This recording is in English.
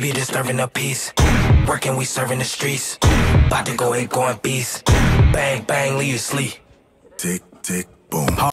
be disturbing the peace. Working, we serving the streets. About to go, it going beast. Bang, bang, leave you sleep. Tick, tick, boom.